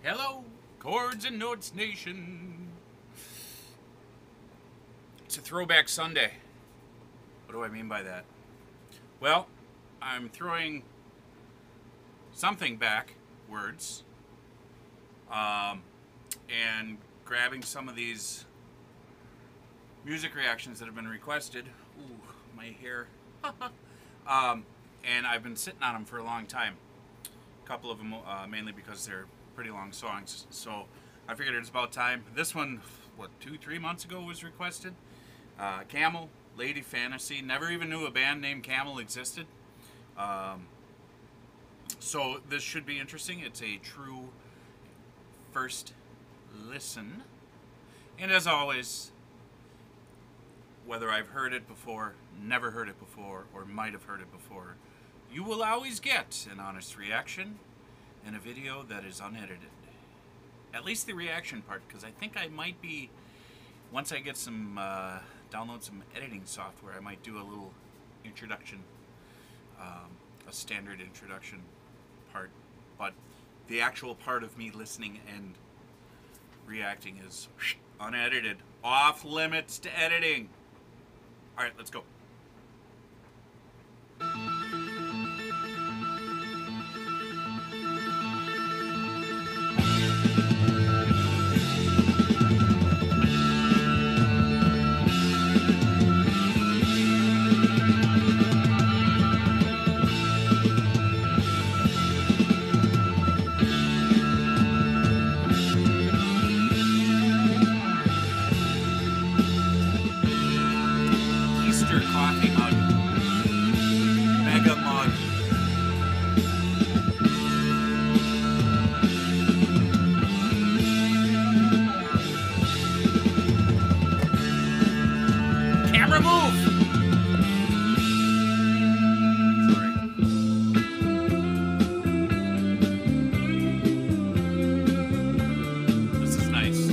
Hello, Chords and Notes Nation. It's a throwback Sunday. What do I mean by that? Well, I'm throwing something backwards and grabbing some of these music reactions that have been requested. Ooh, my hair. And I've been sitting on them for a long time. A couple of them, mainly because they're pretty long songs. So I figured it's about time. This one, what, 2-3 months ago was requested. Camel, Lady Fantasy. Never even knew a band named Camel existed. So this should be interesting. It's a true first listen. And as always, whether I've heard it before, never heard it before, or might have heard it before, you will always get an honest reaction and a video that is unedited. At least the reaction part, because I think I might be, once I get some, download some editing software, I might do a little introduction, a standard introduction part. But the actual part of me listening and reacting is unedited. Off limits to editing. Alright, let's go. Coffee mug. Mega mug. Camera move! Sorry. This is nice.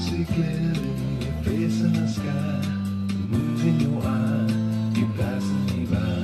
see clearly your face in the sky, the moon's in your eye, you passing me by.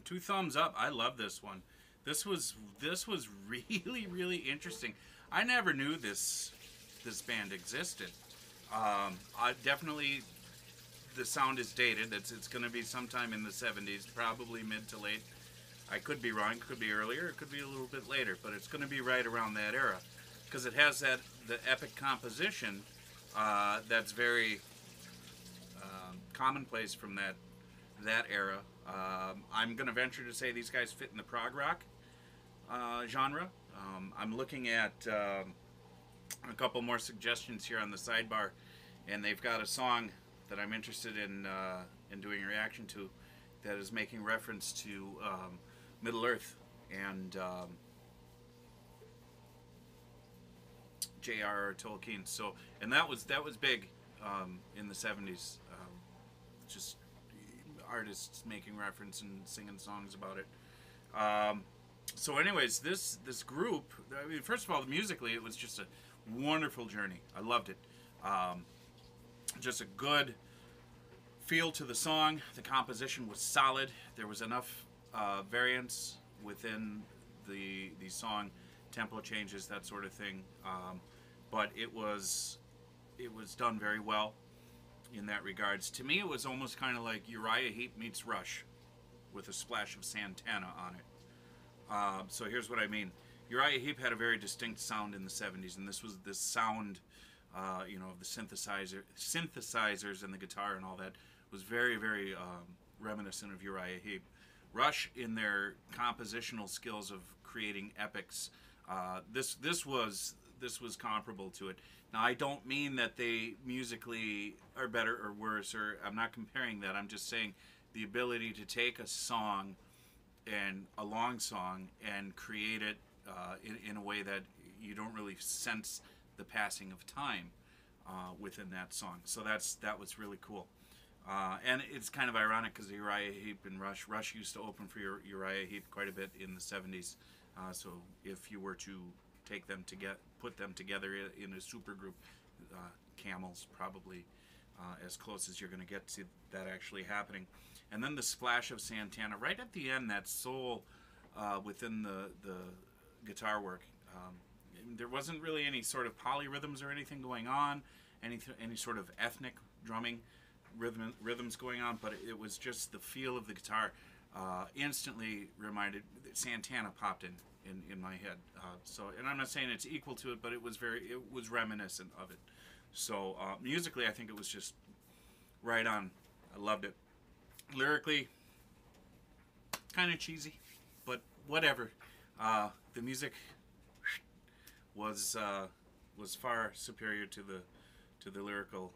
2 thumbs up. I love this one. This was really interesting. I never knew this band existed. I definitely, the sound is dated. It's going to be sometime in the 70s, probably mid to late. I could be wrong. It could be earlier. It could be a little bit later, but it's going to be right around that era because it has the epic composition that's very commonplace from that era. I'm going to venture to say these guys fit in the prog rock genre. I'm looking at a couple more suggestions here on the sidebar, and they've got a song that I'm interested in doing a reaction to that is making reference to Middle Earth and J.R.R. Tolkien. So, and that was big in the 70s. Just artists making reference and singing songs about it. So, anyways, this group. I mean, first of all, musically, it was just a wonderful journey. I loved it. Just a good feel to the song. The composition was solid. There was enough variance within the song, tempo changes, that sort of thing. But it was done very well in that regards. To me, it was almost kind of like Uriah Heep meets Rush with a splash of Santana on it. So here's what I mean. Uriah Heep had a very distinct sound in the 70s, and this was this sound, of the synthesizers and the guitar and all that was very, very reminiscent of Uriah Heep. Rush, in their compositional skills of creating epics, this was comparable to it. Now, I don't mean that they musically are better or worse, or I'm not comparing that. I'm just saying the ability to take a song and a long song and create it in a way that you don't really sense the passing of time within that song. So that was really cool. And it's kind of ironic because Uriah Heep and Rush used to open for Uriah Heep quite a bit in the 70s. So if you were to take them put them together in a super group, Camel's probably as close as you're going to get to that actually happening. And then the splash of Santana right at the end, that soul within the guitar work. There wasn't really any sort of polyrhythms or anything going on, any sort of ethnic drumming rhythms going on, but it was just the feel of the guitar instantly reminded. Santana popped in my head. And I'm not saying it's equal to it, but it was reminiscent of it. So musically, I think it was just right on. I loved it. Lyrically, kind of cheesy, but whatever. The music was far superior to the lyrical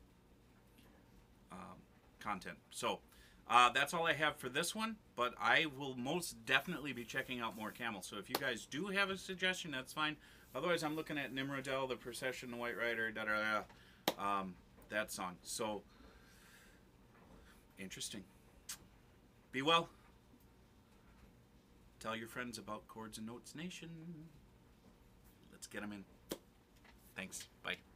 content. So that's all I have for this one, but I will most definitely be checking out more Camel. So if you guys do have a suggestion, that's fine. Otherwise, I'm looking at Nimrodel, The Procession, The White Rider, that song. So interesting. Be well. Tell your friends about Chords and Notes Nation. Let's get them in. Thanks. Bye.